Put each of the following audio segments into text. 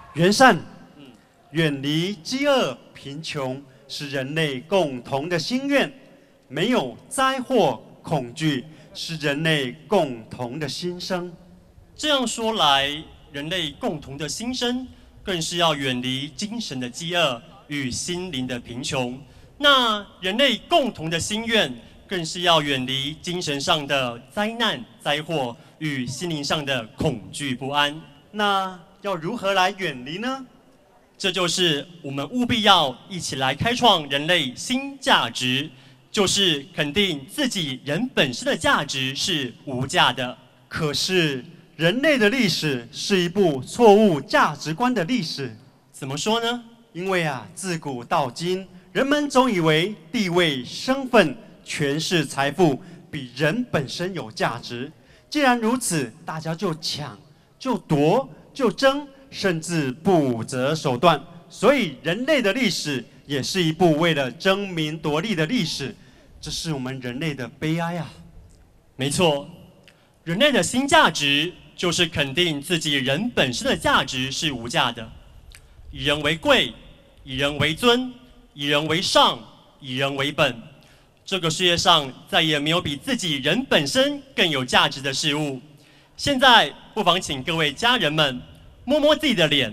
元善，远离饥饿、贫穷是人类共同的心愿，没有灾祸、恐惧是人类共同的心声。 这样说来，人类共同的心声，更是要远离精神的饥饿与心灵的贫穷。那人类共同的心愿，更是要远离精神上的灾难、灾祸与心灵上的恐惧不安。 那要如何来远离呢？ 这就是我们务必要一起来开创人类新价值，就是肯定自己人本身的价值是无价的。 可是人类的历史是一部错误价值观的历史。 怎么说呢？ 因为自古到今，人们总以为地位、身份、权势、财富比人本身有价值。既然如此，大家就抢、就夺、就争，甚至不择手段。所以人类的历史也是一部为了争名夺利的历史，这是我们人类的悲哀啊！ 没错，人类的新价值就是肯定自己人本身的价值是无价的，以人为贵，以人为尊，以人为上，以人为本。这个世界上再也没有比自己人本身更有价值的事物。现在不妨请各位家人们摸摸自己的脸，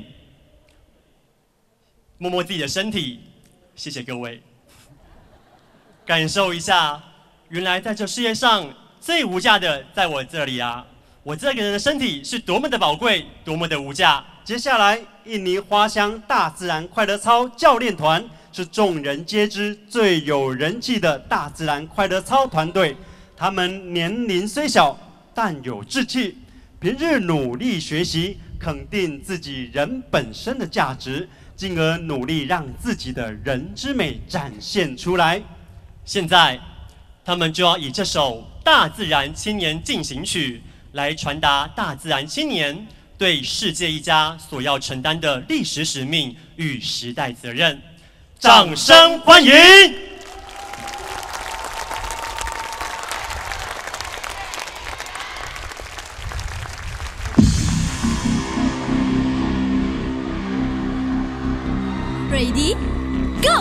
摸摸自己的身体，谢谢各位，感受一下，原来在这世界上最无价的在我这里啊！我这个人的身体是多么的宝贵，多么的无价。 接下来，印尼花乡大自然快乐操教练团是众人皆知最有人气的大自然快乐操团队。他们年龄虽小，但有志气，平日努力学习，肯定自己人本身的价值，进而努力让自己的人之美展现出来。 现在，他们就要以这首《大自然青年进行曲》来传达大自然青年对世界一家所要承担的历史使命与时代责任。掌声欢迎 ！Ready, go！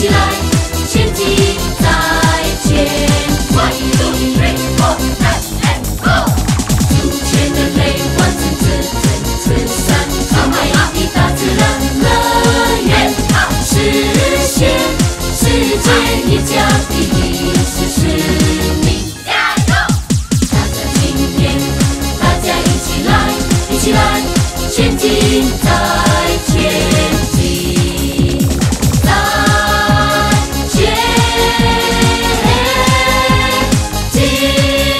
起来，前进再前进。主权人类完成自善，成为一大自然乐园，实现世界一家的历史使命。加油！大家今天，大家一起来，一起来，前进再前进，再前进。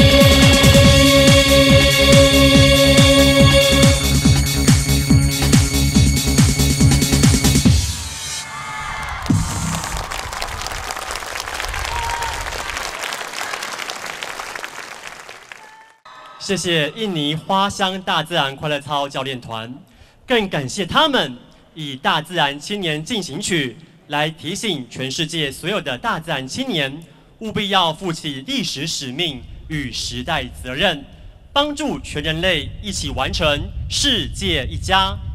谢谢印尼花香大自然快乐操教练团，更感谢他们以大自然青年进行曲来提醒全世界所有的大自然青年，务必要负起历史使命与时代责任，帮助全人类一起完成世界一家